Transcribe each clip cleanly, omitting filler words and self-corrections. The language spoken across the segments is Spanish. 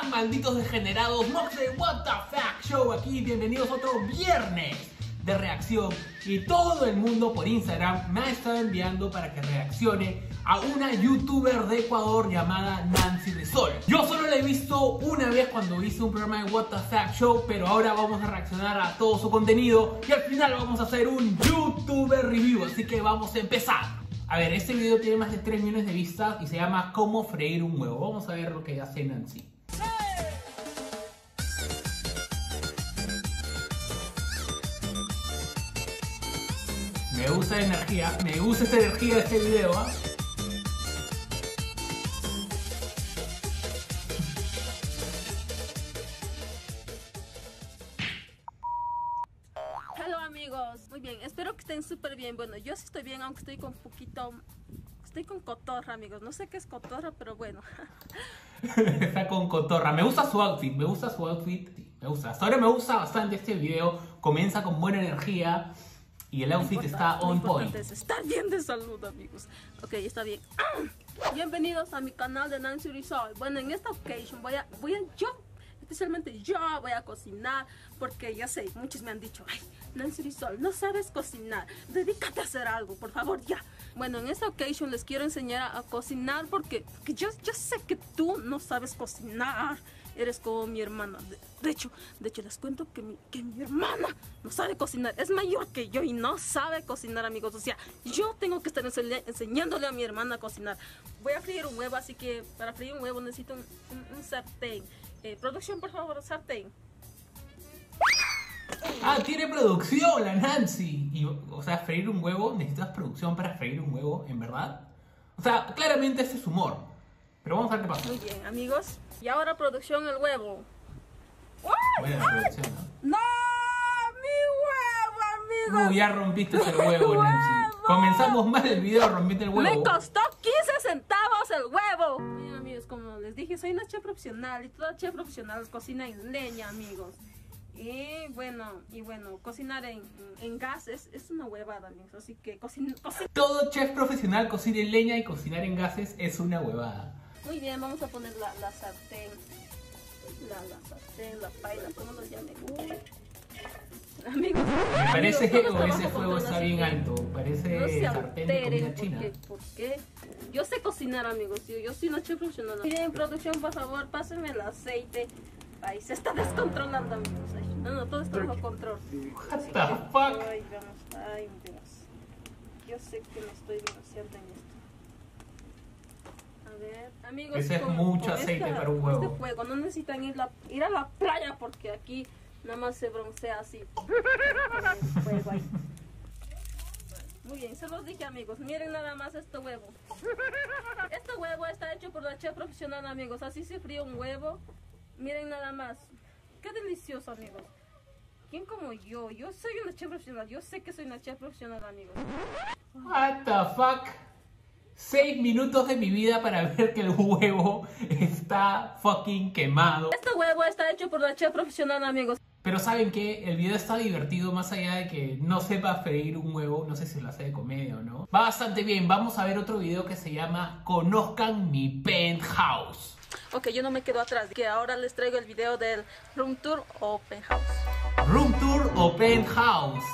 están, malditos degenerados? Mobs de What the Fuck Show aquí, bienvenidos a otro viernes de reacción. Y todo el mundo por Instagram me ha estado enviando para que reaccione a una youtuber de Ecuador llamada Nancy Rizol. Yo solo la he visto una vez cuando hice un programa de What the Fuck Show, pero ahora vamos a reaccionar a todo su contenido y al final vamos a hacer un youtuber review, así que vamos a empezar. A ver, este video tiene más de 3 millones de vistas y se llama Cómo freír un huevo. Vamos a ver lo que hace Nancy. Me gusta la energía, me gusta esta energía de este video, ¿eh? Hola amigos, muy bien, espero que estén súper bien. Bueno, yo sí estoy bien, aunque estoy con estoy con cotorra, amigos. No sé qué es cotorra, pero bueno. Está con cotorra. Me gusta su outfit, me gusta. Hasta ahora me gusta bastante este video. Comienza con buena energía y el outfit está on point. Es estar bien de salud, amigos. Ok, está bien. Bienvenidos a mi canal de Nancy Rizol. Bueno, en esta ocasión especialmente yo voy a cocinar, porque ya sé, muchos me han dicho: ay, Nancy Rizol, no sabes cocinar, dedícate a hacer algo, por favor, ya. Bueno, en esta ocasión les quiero enseñar a cocinar porque yo sé que tú no sabes cocinar. Eres como mi hermana. De hecho les cuento que mi hermana no sabe cocinar. Es mayor que yo y no sabe cocinar, amigos. O sea, yo tengo que estar enseñándole a mi hermana a cocinar. Voy a freír un huevo, así que para freír un huevo necesito un sartén. Producción, por favor, sartén. Ah, tiene producción la Nancy. Y, o sea, freír un huevo, necesitas producción para freír un huevo, ¿en verdad? O sea, claramente ese es humor. Pero vamos a ver qué pasa. Muy bien, amigos. Y ahora producción, el huevo. Buena producción, ¿no? ¡No! ¡Mi huevo, amigos! Ya rompiste el huevo, Nancy. Comenzamos mal el video, rompiste el huevo. Me costó 15 centavos el huevo. Bien, amigos, como les dije, soy una chef profesional. Y toda chef profesional cocina en leña, amigos. Y bueno, cocinar en gas es una huevada, amigos. Así que Todo chef profesional cocina en leña y cocinar en gases es una huevada. Muy bien, vamos a poner la sartén. La paila, ¿cómo lo llamen? Amigos, Me parece que todos ese fuego está bien alto. Parece no se sartén de comida china. ¿Por qué? Yo sé cocinar, amigos. Yo soy una chef profesional. Miren, producción, por favor, pásenme el aceite. Ahí se está descontrolando, amigos. No, todo está bajo control. What the fuck? Ay, Dios. Yo sé que me estoy demasiado en esto. A ver, amigos. Ese es mucho aceite para un huevo. Este fuego, no necesitan ir a la playa porque aquí nada más se broncea así. Con el fuego ahí. Muy bien, se los dije, amigos. Miren nada más este huevo. Este huevo está hecho por la chef profesional, amigos. Así se fríe un huevo. Miren nada más. Qué delicioso, amigos. ¿Quién como yo? Yo soy una chef profesional. Yo sé que soy una chef profesional, amigos. What the fuck? 6 minutos de mi vida para ver que el huevo está fucking quemado. Este huevo está hecho por la chef profesional, amigos. Pero ¿saben qué? El video está divertido más allá de que no sepa freír un huevo. No sé si lo hace de comedia o no. Va bastante bien. Vamos a ver otro video que se llama Conozcan mi penthouse. Ok, yo no me quedo atrás. Que ahora les traigo el video del Room Tour o Penthouse. Room Tour o Penthouse.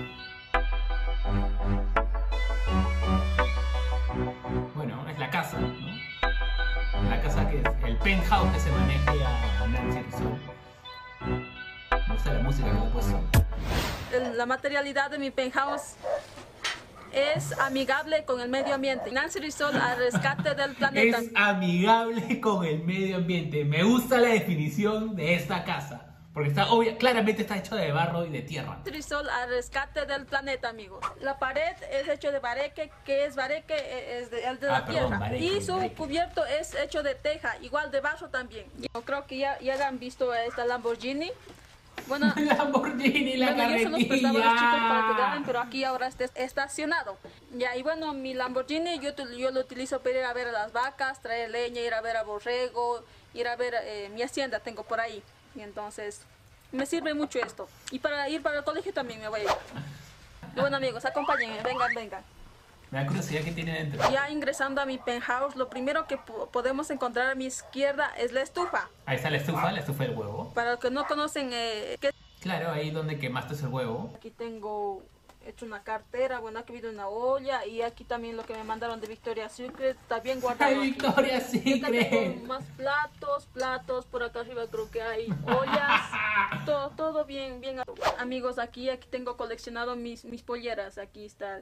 Bueno, es la casa, ¿no? La casa que es el penthouse que se maneja a Nancy Rizol. Me gusta la música que le he puesto. La materialidad de mi penthouse es amigable con el medio ambiente. Nancy Rizol al rescate del planeta. Es amigable con el medio ambiente. Me gusta la definición de esta casa. Porque está claramente está hecho de barro y de tierra. Nancy Rizol al rescate del planeta, amigos. La pared es hecho de bareque, que es bareque, es el de la tierra. Bareque, y su bareque. cubierto es hecho de teja, igual de barro también. Yo creo que ya han visto esta Lamborghini. Bueno, Lamborghini, la yo se los prestaba a los chicos para que graben, carretilla. pero aquí ahora está estacionado. Ya, y bueno, mi Lamborghini yo lo utilizo para ir a ver a las vacas, traer leña, ir a ver a borrego, ir a ver mi hacienda tengo por ahí. Y entonces me sirve mucho esto. Y para ir para el colegio también me voy a ir. Y bueno, amigos, acompáñenme, vengan. Me da curiosidad qué tiene dentro. Ya ingresando a mi penthouse, lo primero que podemos encontrar a mi izquierda es la estufa. Ahí está la estufa del huevo. Para los que no conocen, Claro, ahí donde quemaste el huevo. aquí tengo hecho una cartera, bueno, aquí viene una olla y aquí también lo que me mandaron de Victoria's Secret está bien guardado. ¡Ay, Victoria's Secret! Tengo más platos, por acá arriba creo que hay ollas, todo bien. Amigos, aquí tengo coleccionado mis polleras, aquí está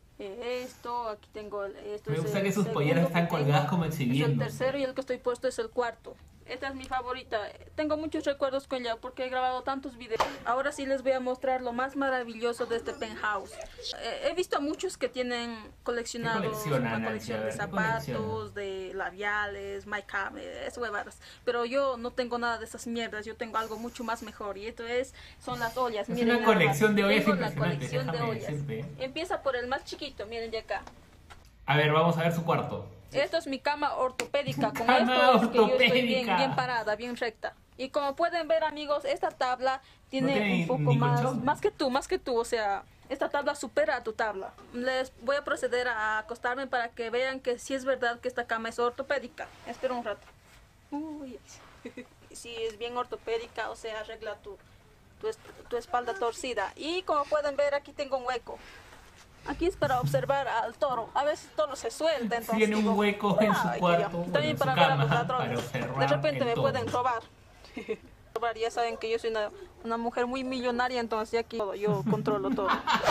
esto, aquí tengo esto. Me gusta que sus polleras están colgadas como exhibiendo. Es el tercero y el que estoy puesto es el cuarto. Esta es mi favorita. Tengo muchos recuerdos con ella porque he grabado tantos videos. Ahora sí les voy a mostrar lo más maravilloso de este penthouse. He visto muchos que tienen coleccionados una colección de zapatos, de labiales, make-up, huevadas. Pero yo no tengo nada de esas mierdas. Yo tengo algo mucho más mejor y son las ollas. Es miren una colección de ollas tengo la impresionante, colección de ollas. decirte. Empieza por el más chiquito, miren de acá. A ver, vamos a ver su cuarto. Esto es mi cama ortopédica. Con Cama esto es que yo estoy ortopédica. bien parada, bien recta. Y como pueden ver, amigos, esta tabla tiene tiene un poco ni colchón. más que tú. O sea, esta tabla supera a tu tabla. Les voy a proceder a acostarme para que vean que sí es verdad que esta cama es ortopédica. Espera un rato. Uy. Sí, es bien ortopédica, o sea, arregla tu espalda torcida. Y como pueden ver, aquí tengo un hueco. Aquí es para observar al toro. A veces el toro se suelta, entonces Tiene un digo, hueco en su cuarto, bueno, también en su para ver a cama, los para ladrones. observar De repente el me toro. pueden robar. Ya saben que yo soy una mujer muy millonaria, entonces aquí yo controlo todo.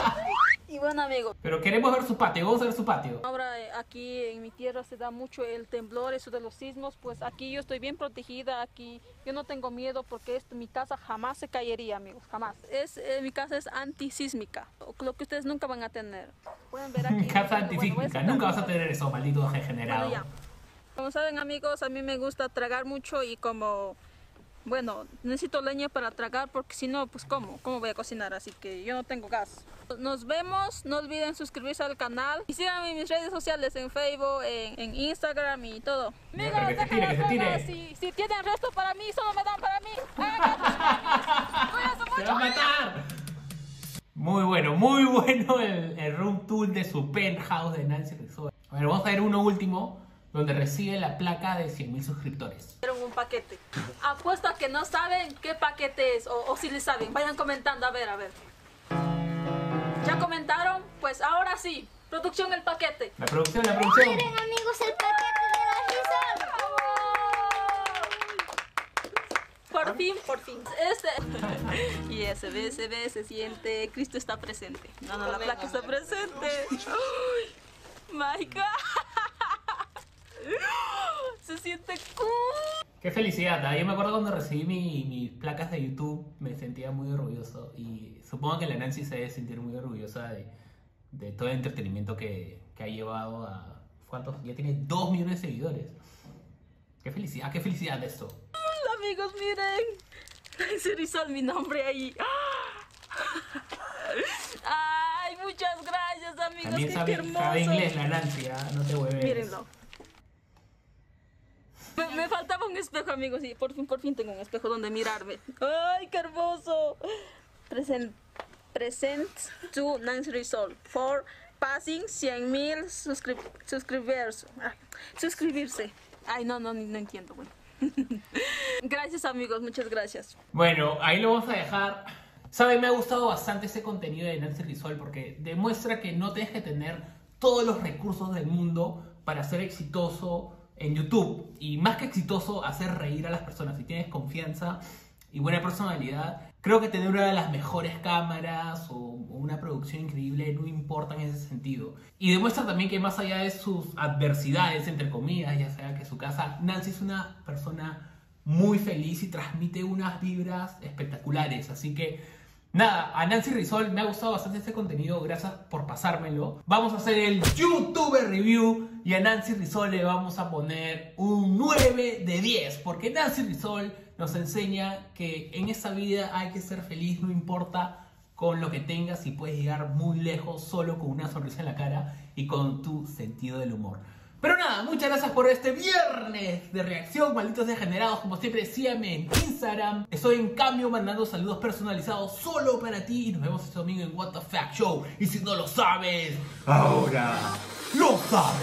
Y bueno, amigos, Pero queremos ver su patio, vamos a ver su patio. ahora aquí en mi tierra se da mucho el temblor, eso de los sismos, pues aquí yo estoy bien protegida, aquí yo no tengo miedo porque mi casa jamás se caería, amigos, jamás. Mi casa es antisísmica, lo que ustedes nunca van a tener. Pueden ver aquí. Casa bueno, antisísmica, nunca vas a tener eso, maldito degenerado. Bueno, ya. Como saben, amigos, a mí me gusta tragar mucho y bueno, necesito leña para tragar porque si no, pues ¿cómo voy a cocinar? Así que yo no tengo gas. Nos vemos, no olviden suscribirse al canal y síganme en mis redes sociales, en Facebook, en Instagram y todo. Ya, pero que se tire. Si tienen resto para mí, solo me dan para mí. ¡Se va a matar! Muy bueno el room tour de su penthouse de Nancy Rizzo. A ver, vamos a ver uno último, donde recibe la placa de 100.000 suscriptores. Un paquete. Apuesto a que no saben qué paquete es, o si le saben, vayan comentando, a ver. ¿Ya comentaron? Pues ahora sí, producción el paquete. La producción. Miren, amigos, el paquete de la Rizal. Por fin. Y se ve, se siente. Cristo está presente. No, la placa está presente. ¡Ay! My God. Se siente cool. Qué felicidad, ¿eh? Yo me acuerdo cuando recibí mis placas de YouTube, me sentía muy orgulloso y supongo que la Nancy se debe sentir muy orgullosa de todo el entretenimiento que ha llevado a... ¿Cuántos? Ya tiene 2 millones de seguidores. Qué felicidad esto. Amigos, miren. Se rizó mi nombre ahí. Ay, muchas gracias, amigos. También qué hermoso. sabe inglés la Nancy, ¿eh? No te hueves. Mírenlo. Me faltaba un espejo, amigos, y por fin tengo un espejo donde mirarme. ¡Ay, qué hermoso! Present to Nancy Rizal for passing 100.000 suscribirse. Ay, no entiendo, bueno. Gracias, amigos, muchas gracias. Bueno, ahí lo vamos a dejar. ¿Saben? Me ha gustado bastante este contenido de Nancy Rizal porque demuestra que no tienes que tener todos los recursos del mundo para ser exitoso en YouTube, y más que exitoso, hacer reír a las personas. Si tienes confianza y buena personalidad, creo que tener una de las mejores cámaras o una producción increíble no importa en ese sentido. Y demuestra también que más allá de sus adversidades, entre comillas, ya sea que su casa, Nancy es una persona muy feliz y transmite unas vibras espectaculares. Así que nada, a Nancy Rizal me ha gustado bastante este contenido, gracias por pasármelo. Vamos a hacer el YouTuber Review y a Nancy Rizal le vamos a poner un 9 de 10, porque Nancy Rizal nos enseña que en esta vida hay que ser feliz, no importa con lo que tengas, y puedes llegar muy lejos solo con una sonrisa en la cara y con tu sentido del humor. Pero nada, muchas gracias por este viernes de reacción, malditos degenerados. Como siempre, síganme en Instagram. Estoy en cambio mandando saludos personalizados solo para ti. Y nos vemos este domingo en What the Fact Show. Y si no lo sabes, ahora lo sabe.